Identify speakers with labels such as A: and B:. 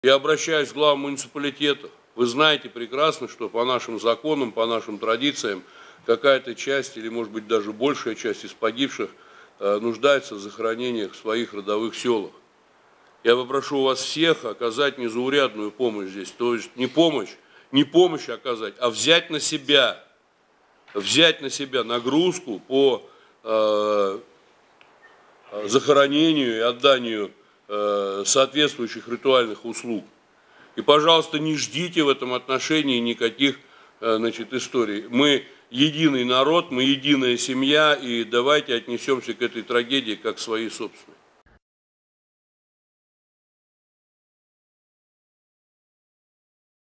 A: Я обращаюсь к главам муниципалитетов. Вы знаете прекрасно, что по нашим законам, по нашим традициям, какая-то часть или, может быть, даже большая часть из погибших нуждается в захоронениях в своих родовых селах. Я попрошу вас всех оказать незаурядную помощь здесь. То есть не помощь оказать, а взять на себя нагрузку по захоронению и отданию соответствующих ритуальных услуг. И, пожалуйста, не ждите в этом отношении никаких, историй. Мы единый народ, мы единая семья, и давайте отнесемся к этой трагедии как к своей собственной.